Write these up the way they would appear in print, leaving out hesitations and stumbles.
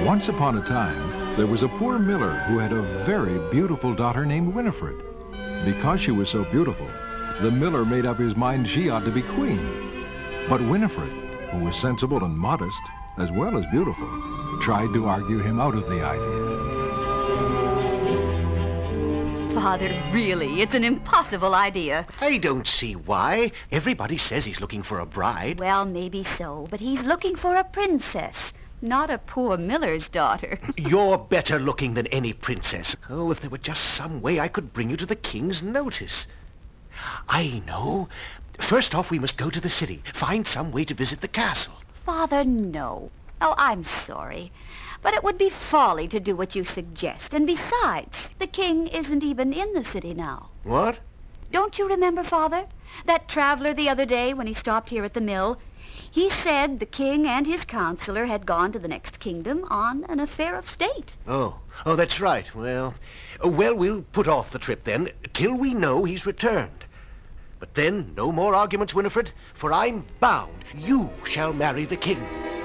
Once upon a time, there was a poor miller who had a very beautiful daughter named Winifred. Because she was so beautiful, the miller made up his mind she ought to be queen. But Winifred, who was sensible and modest, as well as beautiful, tried to argue him out of the idea. Father, really, it's an impossible idea. I don't see why. Everybody says he's looking for a bride. Well, maybe so, but he's looking for a princess, not a poor miller's daughter. You're better looking than any princess. Oh, if there were just some way I could bring you to the king's notice. I know. First off, we must go to the city, find some way to visit the castle. Father, no. Oh, I'm sorry. But it would be folly to do what you suggest. And besides, the king isn't even in the city now. What? Don't you remember, Father? That traveler the other day when he stopped here at the mill? He said the king and his counselor had gone to the next kingdom on an affair of state. Oh, that's right. Well, we'll put off the trip then, till we know he's returned. But then, no more arguments, Winifred, for I'm bound you shall marry the king.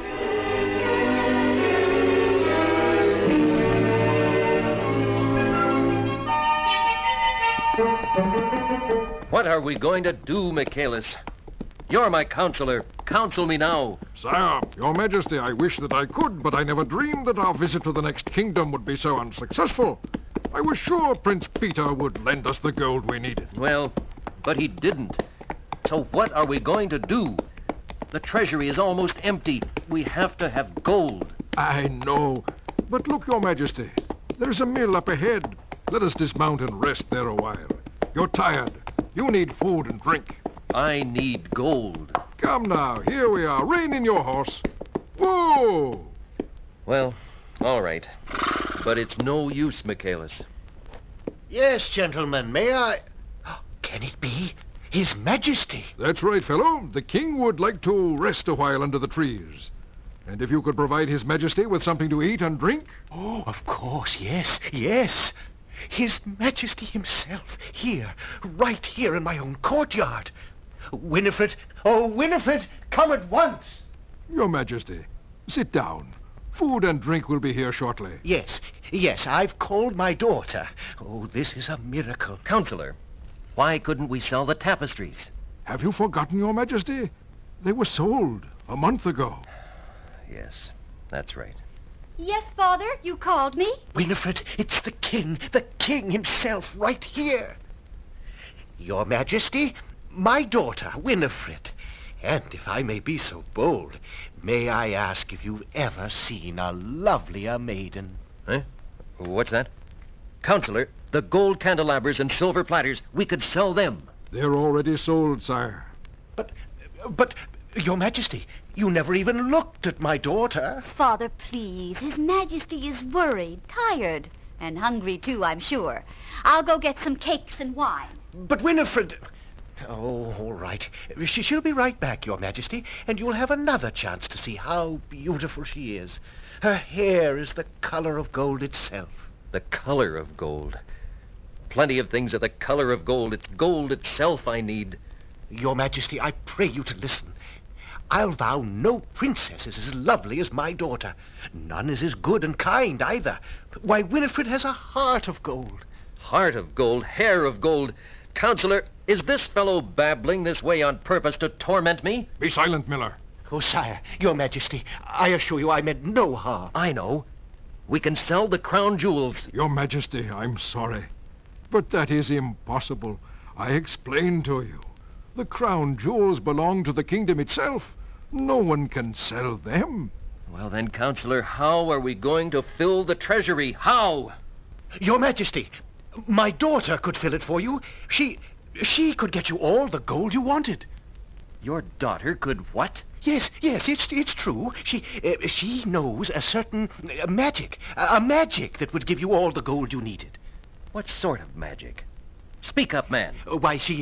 What are we going to do, Michaelis? You're my counselor. Counsel me now. Sire, your majesty, I wish that I could, but I never dreamed that our visit to the next kingdom would be so unsuccessful. I was sure Prince Peter would lend us the gold we needed. Well, but he didn't. So what are we going to do? The treasury is almost empty. We have to have gold. I know. But look, your majesty, there's a mill up ahead. Let us dismount and rest there a while. You're tired. You need food and drink. I need gold. Come now, here we are. Rein in your horse. Whoa! Well, all right. But it's no use, Michaelis. Yes, gentlemen, may I... Can it be? His Majesty. That's right, fellow. The king would like to rest a while under the trees. And if you could provide His Majesty with something to eat and drink? Oh, of course, yes, yes. His Majesty himself, here, right here in my own courtyard. Winifred, oh, Winifred, come at once. Your Majesty, sit down. Food and drink will be here shortly. Yes, I've called my daughter. Oh, this is a miracle. Counselor, why couldn't we sell the tapestries? Have you forgotten, Your Majesty? They were sold a month ago. Yes, that's right. Yes, Father, you called me? Winifred, it's the king himself, right here. Your Majesty, my daughter, Winifred. And if I may be so bold, may I ask if you've ever seen a lovelier maiden? Eh? What's that? Counselor, the gold candelabers and silver platters, we could sell them. They're already sold, sire. But, Your Majesty, you never even looked at my daughter. Father, please. His Majesty is worried, tired, and hungry too, I'm sure. I'll go get some cakes and wine. But Winifred... Oh, all right. She'll be right back, Your Majesty, and you'll have another chance to see how beautiful she is. Her hair is the color of gold itself. The color of gold. Plenty of things are the color of gold. It's gold itself I need. Your Majesty, I pray you to listen. I'll vow no princess is as lovely as my daughter. None is as good and kind either. Why, Winifred has a heart of gold. Heart of gold, hair of gold. Counselor, is this fellow babbling this way on purpose to torment me? Be silent, Miller. Oh, sire, Your Majesty, I assure you I meant no harm. I know. We can sell the crown jewels. Your Majesty, I'm sorry. But that is impossible. I explained to you. The crown jewels belong to the kingdom itself. No one can sell them. Well then, Counselor, how are we going to fill the treasury? How? Your Majesty, my daughter could fill it for you. She could get you all the gold you wanted. Your daughter could what? Yes, it's true. She knows a certain magic, a magic that would give you all the gold you needed. What sort of magic? Speak up, man. Why, the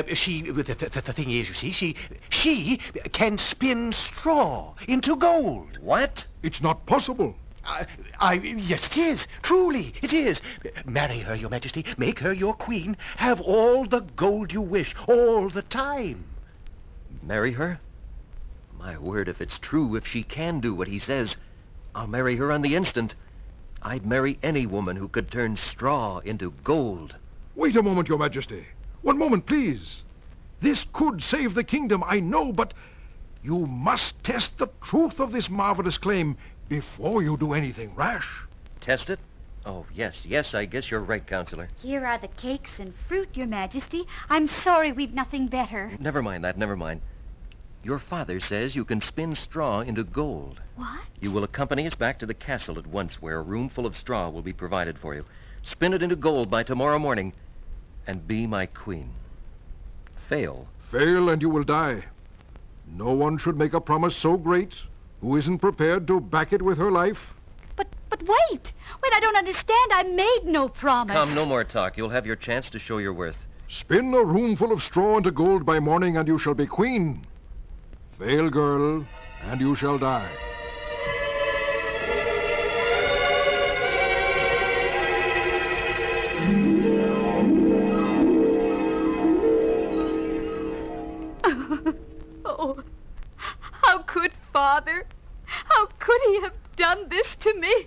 thing is, you see, she can spin straw into gold. What? It's not possible. Yes, it is. Truly, it is. Marry her, Your Majesty. Make her your queen. Have all the gold you wish, all the time. Marry her? My word, if it's true, if she can do what he says, I'll marry her on the instant. I'd marry any woman who could turn straw into gold. Wait a moment, Your Majesty. One moment, please. This could save the kingdom, I know, but you must test the truth of this marvelous claim before you do anything rash. Test it? Oh, yes, I guess you're right, Counselor. Here are the cakes and fruit, Your Majesty. I'm sorry we've nothing better. Never mind that, never mind. Your father says you can spin straw into gold. What? You will accompany us back to the castle at once, where a room full of straw will be provided for you. Spin it into gold by tomorrow morning, and be my queen. Fail. Fail and you will die. No one should make a promise so great who isn't prepared to back it with her life. But wait! Wait, I don't understand. I made no promise. Come, no more talk. You'll have your chance to show your worth. Spin a room full of straw into gold by morning and you shall be queen. Fail, girl, and you shall die. Oh, how could Father? How could he have done this to me?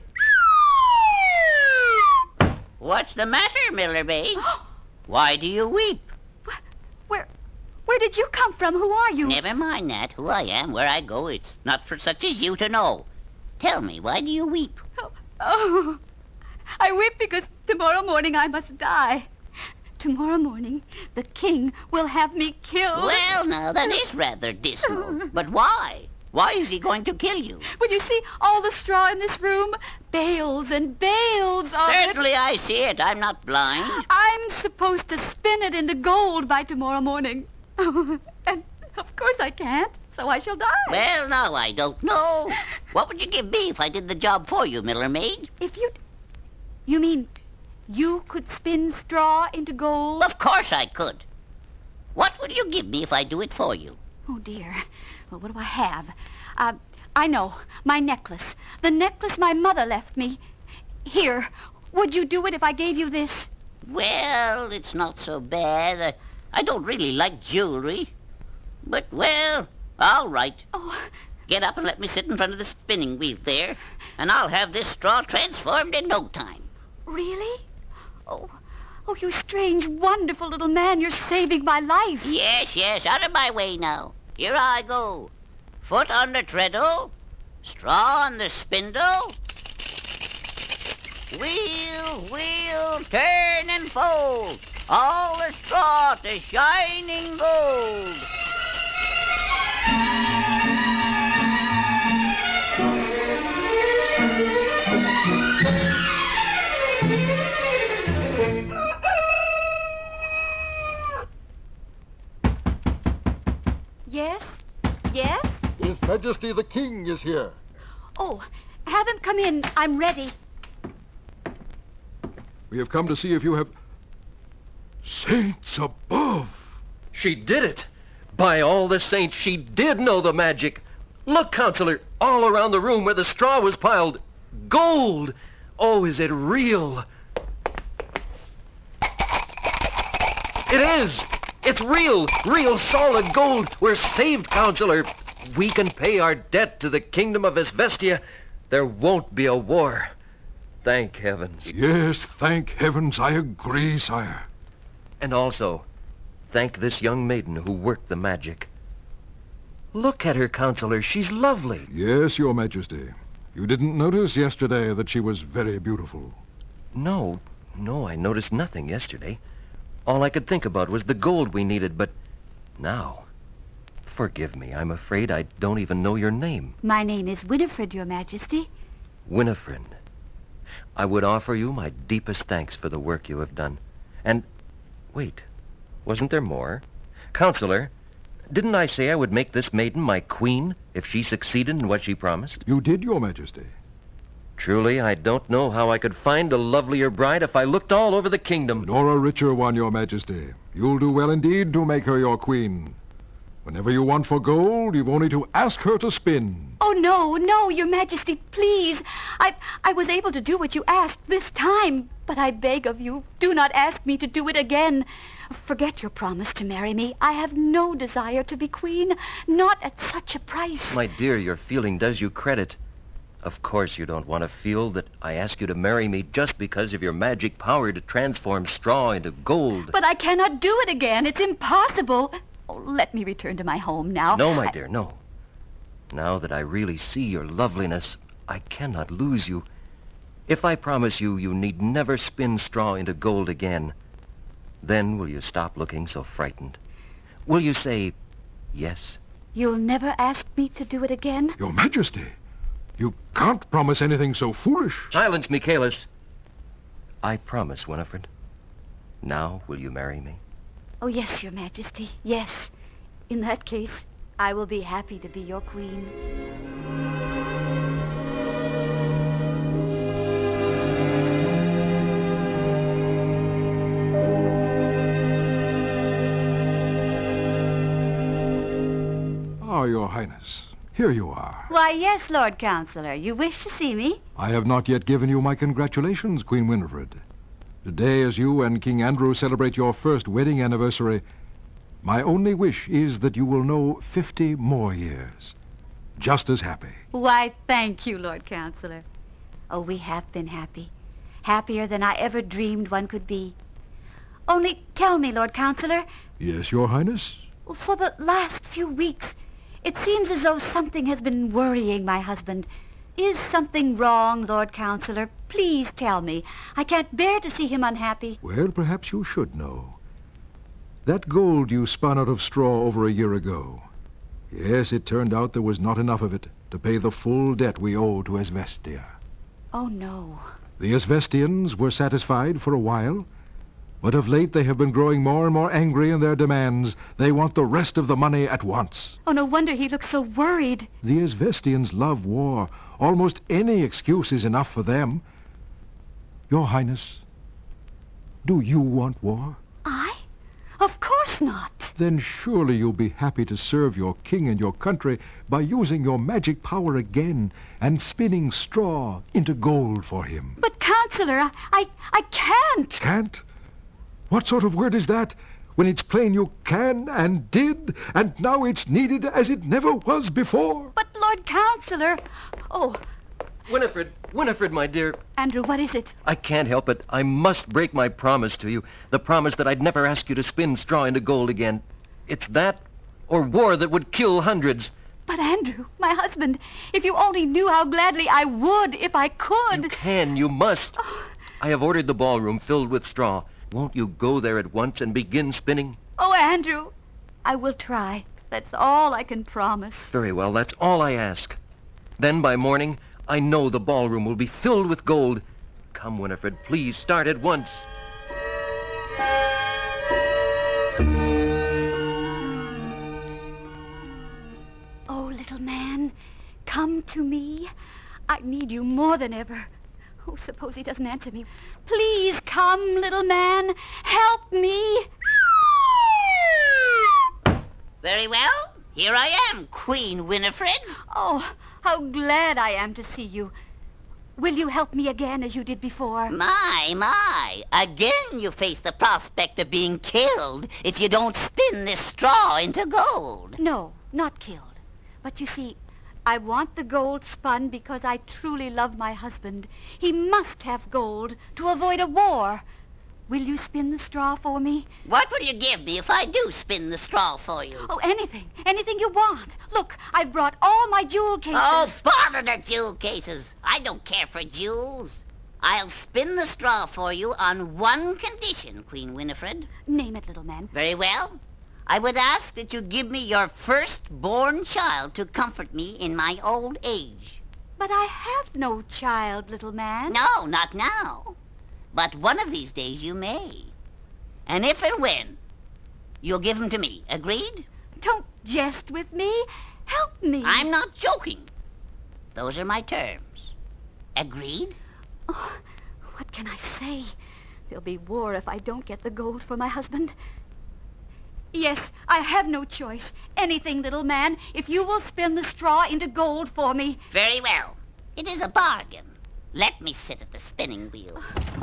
What's the matter, Miller Maid? Why do you weep? Where did you come from? Who are you? Never mind that. Who I am, where I go, it's not for such as you to know. Tell me, why do you weep? Oh, I weep because tomorrow morning I must die. Tomorrow morning, the king will have me killed. Well, now, that is rather dismal. But why? Why is he going to kill you? When you see all the straw in this room, bales and bales of Certainly I see it. I'm not blind. I'm supposed to spin it into gold by tomorrow morning. And of course I can't, so I shall die. Well, now, I don't know. What would you give me if I did the job for you, Miller Maid? If you mean you could spin straw into gold? Of course I could. What will you give me if I do it for you? Oh, dear. Well, what do I have? I know. My necklace. The necklace my mother left me. Here. Would you do it if I gave you this? Well, it's not so bad. I don't really like jewelry. But, well, all right. Oh, Get up and let me sit in front of the spinning wheel there, and I'll have this straw transformed in no time. really? Oh, you strange, wonderful little man. You're saving my life. Yes, out of my way now. Here I go. Foot on the treadle, straw on the spindle. Wheel, turn and fold. All the straw to shining gold. Yes? His Majesty the King is here. Oh, have him come in. I'm ready. We have come to see if you have... Saints above! She did it! By all the saints, she did know the magic! Look, Counselor, all around the room where the straw was piled. Gold! Oh, is it real? It is! It's real! Real solid gold! We're saved, Counselor! We can pay our debt to the kingdom of Vestia. There won't be a war. Thank heavens. Yes, thank heavens, I agree, sire. And also, thank this young maiden who worked the magic. Look at her, Counselor. She's lovely. Yes, Your Majesty. You didn't notice yesterday that she was very beautiful. No, I noticed nothing yesterday. All I could think about was the gold we needed, but now... Forgive me, I'm afraid I don't even know your name. My name is Winifred, Your Majesty. Winifred. I would offer you my deepest thanks for the work you have done. And, wait, wasn't there more? Counselor, didn't I say I would make this maiden my queen if she succeeded in what she promised? You did, Your Majesty. Truly, I don't know how I could find a lovelier bride if I looked all over the kingdom. Nor a richer one, Your Majesty. You'll do well indeed to make her your queen. Whenever you want for gold, you've only to ask her to spin. Oh, no, Your Majesty, please. I was able to do what you asked this time, but I beg of you, do not ask me to do it again. Forget your promise to marry me. I have no desire to be queen, not at such a price. My dear, your feeling does you credit. Of course you don't want to feel that I ask you to marry me just because of your magic power to transform straw into gold. But I cannot do it again. It's impossible. Oh, let me return to my home now. No, my dear, no. Now that I really see your loveliness, I cannot lose you. If I promise you, you need never spin straw into gold again, then will you stop looking so frightened? Will you say yes? You'll never ask me to do it again? Your Majesty, you can't promise anything so foolish. Silence, Michaelis. I promise, Winifred. Now will you marry me? Oh, yes, Your Majesty, yes. In that case, I will be happy to be your queen. Ah, Your Highness, here you are. Why, yes, Lord Counselor. You wish to see me? I have not yet given you my congratulations, Queen Winifred. Today, as you and King Andrew celebrate your first wedding anniversary, my only wish is that you will know 50 more years. Just as happy. Why, thank you, Lord Counselor. Oh, we have been happy. Happier than I ever dreamed one could be. Only tell me, Lord Counselor. Yes, Your Highness? For the last few weeks, it seems as though something has been worrying my husband. Is something wrong, Lord Counselor? Please tell me. I can't bear to see him unhappy. Well, perhaps you should know. That gold you spun out of straw over a year ago. Yes, it turned out there was not enough of it to pay the full debt we owe to Esvestia. Oh, no. The Esvestians were satisfied for a while, but of late they have been growing more and more angry in their demands. They want the rest of the money at once. Oh, no wonder he looks so worried. The Esvestians love war. Almost any excuse is enough for them. Your Highness, do you want war? I? Of course not. Then surely you'll be happy to serve your king and your country by using your magic power again and spinning straw into gold for him. But, Counselor, I can't. Can't? What sort of word is that, when it's plain you can and did, and now it's needed as it never was before? But, Lord Counselor... Oh, Winifred, my dear. Andrew, what is it? I can't help it. I must break my promise to you. The promise that I'd never ask you to spin straw into gold again. It's that or war that would kill hundreds. But, Andrew, my husband, if you only knew how gladly I would if I could. You can, you must. I have ordered the ballroom filled with straw. Won't you go there at once and begin spinning? Oh, Andrew, I will try. That's all I can promise. Very well, that's all I ask. Then by morning, I know the ballroom will be filled with gold. Come, Winifred, please start at once. Oh, little man, come to me. I need you more than ever. Oh, suppose he doesn't answer me. Please come, little man. Help me. Very well. Here I am, Queen Winifred. Oh, how glad I am to see you. Will you help me again as you did before? My. Again you face the prospect of being killed if you don't spin this straw into gold. No, not killed. But you see, I want the gold spun because I truly love my husband. He must have gold to avoid a war. Will you spin the straw for me? What will you give me if I do spin the straw for you? Oh, anything. Anything you want. Look, I've brought all my jewel cases. Oh, bother the jewel cases. I don't care for jewels. I'll spin the straw for you on one condition, Queen Winifred. Name it, little man. Very well. I would ask that you give me your first-born child to comfort me in my old age. But I have no child, little man. No, not now. But one of these days you may. And if and when, you'll give him to me. Agreed? Don't jest with me. Help me. I'm not joking. Those are my terms. Agreed? Oh, what can I say? There'll be war if I don't get the gold for my husband. Yes, I have no choice. Anything, little man, if you will spin the straw into gold for me. Very well. It is a bargain. Let me sit at the spinning wheel.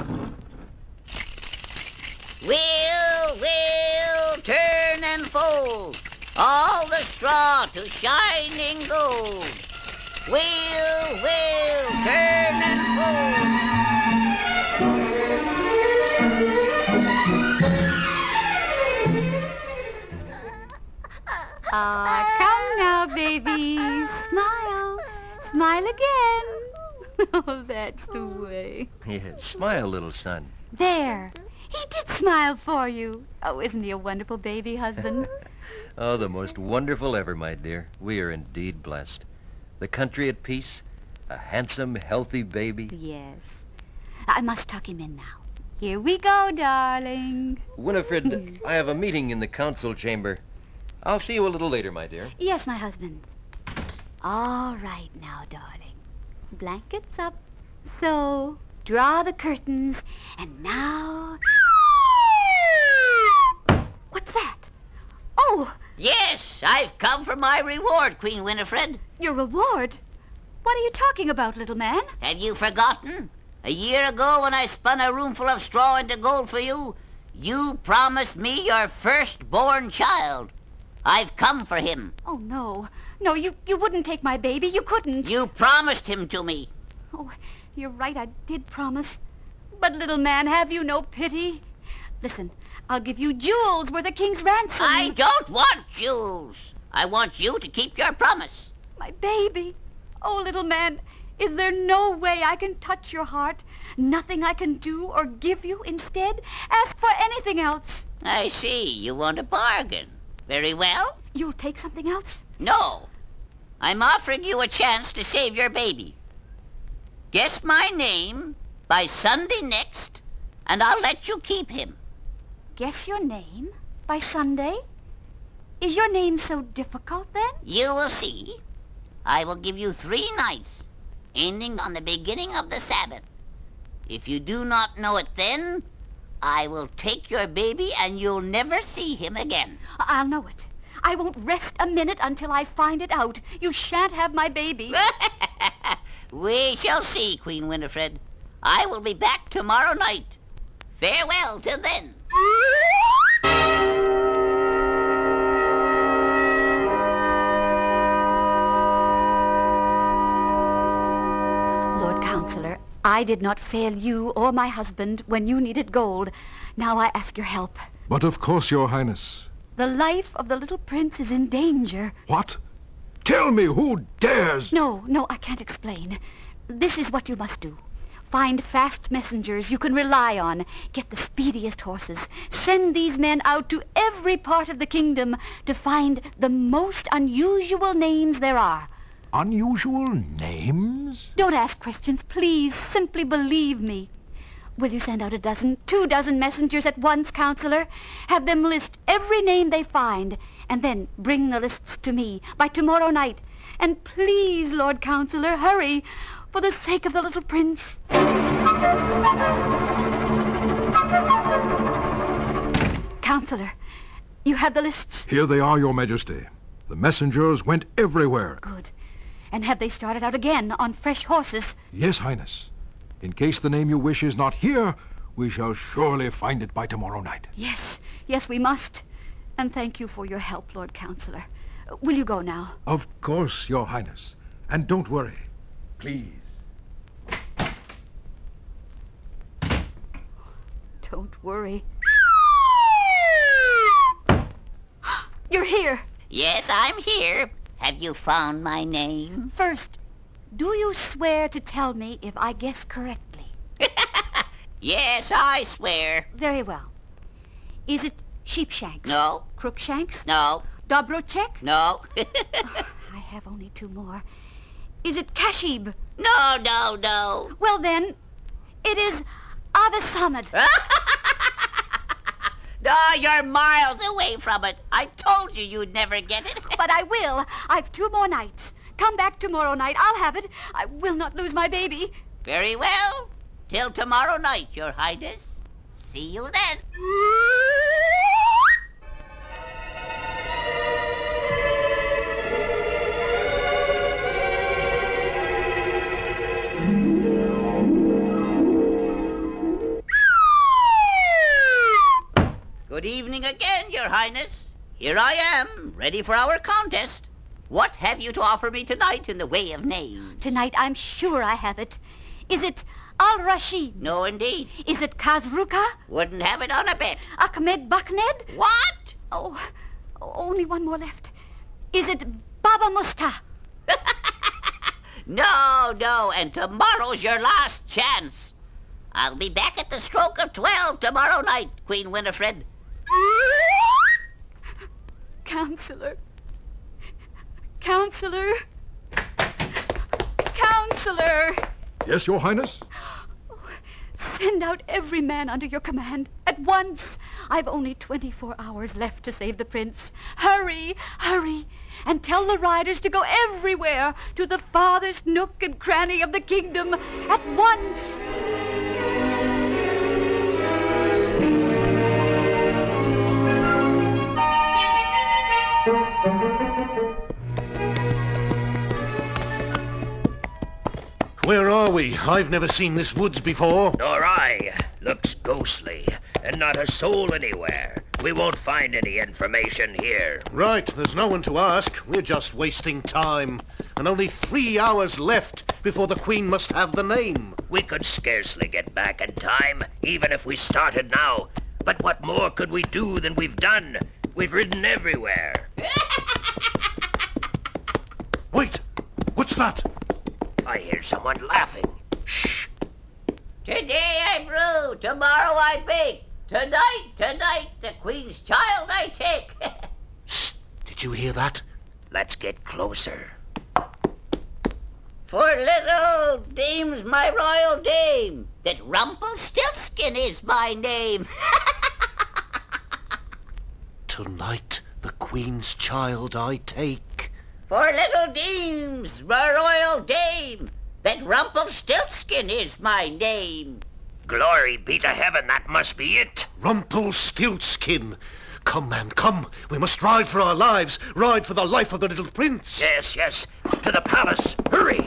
Wheel, turn and fold. All the straw to shining gold. Wheel, turn and Come now, baby. Smile. Smile again. Oh, that's the way. Yes, smile, little son. There. He did smile for you. Oh, isn't he a wonderful baby husband? Oh, the most wonderful ever, my dear. We are indeed blessed. The country at peace, a handsome, healthy baby. Yes. I must tuck him in now. Here we go, darling. Winifred, I have a meeting in the council chamber. I'll see you a little later, my dear. Yes, my husband. All right now, darling. Blankets up. So, draw the curtains, and now... What's that? Oh, Yes, I've come for my reward, Queen Winifred. your reward? What are you talking about, little man? Have you forgotten? A year ago when I spun a roomful of straw into gold for you, you promised me your firstborn child. I've come for him. Oh, no. No, you wouldn't take my baby. You couldn't. You promised him to me. Oh, you're right. I did promise. But, little man, have you no pity? Listen, I'll give you jewels worth a king's ransom. I don't want jewels. I want you to keep your promise. My baby. Oh, little man, is there no way I can touch your heart? Nothing I can do or give you instead? Ask for anything else. I see. You want a bargain. Very well. You'll take something else? No. I'm offering you a chance to save your baby. Guess my name by Sunday next, and I'll let you keep him. Guess your name by Sunday? Is your name so difficult, then? You will see. I will give you 3 nights, ending on the beginning of the Sabbath. If you do not know it then, I will take your baby and you'll never see him again. I'll know it. I won't rest a minute until I find it out. You shan't have my baby. We shall see, Queen Winifred. I will be back tomorrow night. Farewell till then. Lord Counselor, I did not fail you or my husband when you needed gold. Now I ask your help. But of course, Your Highness. The life of the little prince is in danger. What? Tell me who dares... No, I can't explain. This is what you must do. Find fast messengers you can rely on. Get the speediest horses. Send these men out to every part of the kingdom to find the most unusual names there are. Unusual names? Don't ask questions, please. Simply believe me. Will you send out 2 dozen messengers at once, Counselor? Have them list every name they find, and then bring the lists to me by tomorrow night. And please, Lord Counselor, hurry, for the sake of the little prince. Counselor, you have the lists? Here they are, Your Majesty. The messengers went everywhere. Good. And have they started out again on fresh horses? Yes, Highness. In case the name you wish is not here, we shall surely find it by tomorrow night. Yes, we must. And thank you for your help, Lord Counselor. Will you go now? Of course, Your Highness. And don't worry. Please. Don't worry. You're here. Yes, I'm here. Have you found my name? First, do you swear to tell me if I guess correctly? Yes, I swear. Very well. Is it Sheepshanks? No. Crookshanks? No. Dobrochek? No. I have only 2 more. Is it Kashib? No. Well then, it is Avisamad. No, you're miles away from it. I told you you'd never get it. But I will. I've 2 more nights. Come back tomorrow night. I'll have it. I will not lose my baby. Very well. Till tomorrow night, Your Highness. See you then. Good evening again, Your Highness. Here I am, ready for our contest. What have you to offer me tonight in the way of name? Tonight I'm sure I have it. Is it Al-Rashid? No, indeed. Is it Kazruka? Wouldn't have it on a bet. Ahmed Bakned? What? Oh, only one more left. Is it Baba Musta? No, and tomorrow's your last chance. I'll be back at the stroke of 12 tomorrow night, Queen Winifred. Counselor. Counselor. Counselor. Yes, Your Highness? Send out every man under your command at once. I've only 24 hours left to save the prince. Hurry, hurry, and tell the riders to go everywhere, to the farthest nook and cranny of the kingdom at once. Where are we? I've never seen this woods before. Nor I. Looks ghostly, and not a soul anywhere. We won't find any information here. Right, there's no one to ask. We're just wasting time. And only 3 hours left before the Queen must have the name. We could scarcely get back in time, even if we started now. But what more could we do than we've done? We've ridden everywhere. Wait! What's that? I hear someone laughing. Shh! Today I brew, tomorrow I bake. Tonight, the Queen's child I take. Shh! Did you hear that? Let's get closer. For little dame's my royal dame, that Rumplestiltskin is my name. Tonight, the Queen's child I take. For little dame's my royal dame, that Rumplestiltskin is my name. Glory be to heaven, that must be it. Rumplestiltskin. Come, man, come. We must ride for our lives. Ride for the life of the little prince. Yes. To the palace. Hurry!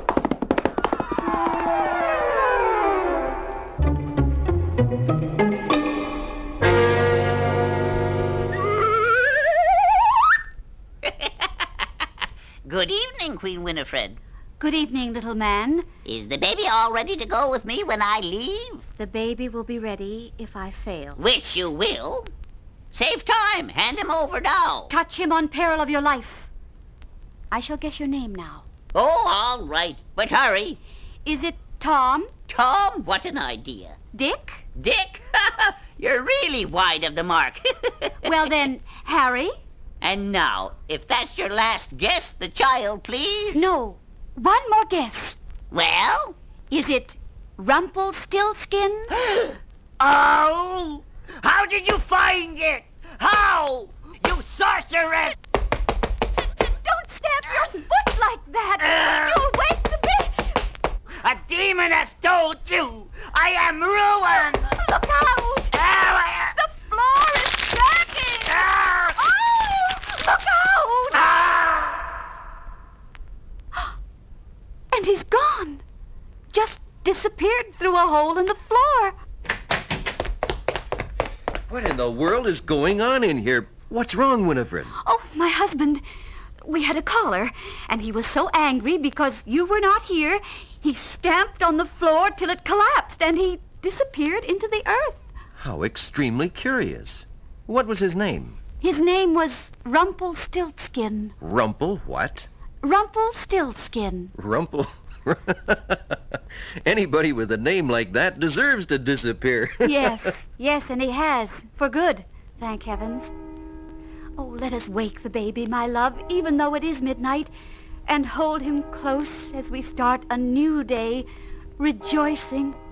Good evening, Queen Winifred. Good evening, little man. Is the baby all ready to go with me when I leave? The baby will be ready if I fail. Which you will. Save time. Hand him over now. Touch him on peril of your life. I shall guess your name now. Oh, all right. But hurry. Is it Tom? Tom, what an idea. Dick? Dick, you're really wide of the mark. Well then, Harry? And now, if that's your last guess, the child, please. No. One more guess. Well? Is it Rumplestiltskin? Oh! How did you find it? How? You sorceress! Don't stamp your foot like that! You'll wake the baby! A demon has told you! I am ruined! Look out! The floor is cracking! Oh! Look out! And he's gone. Just disappeared through a hole in the floor. What in the world is going on in here? What's wrong, Winifred? Oh, my husband. We had a caller, and he was so angry because you were not here, he stamped on the floor till it collapsed, and he disappeared into the earth. How extremely curious. What was his name? His name was Rumplestiltskin. Rumple what? Rumplestiltskin. Rumple? Anybody with a name like that deserves to disappear. Yes, and he has. For good, thank heavens. Oh, let us wake the baby, my love, even though it is midnight, and hold him close as we start a new day, rejoicing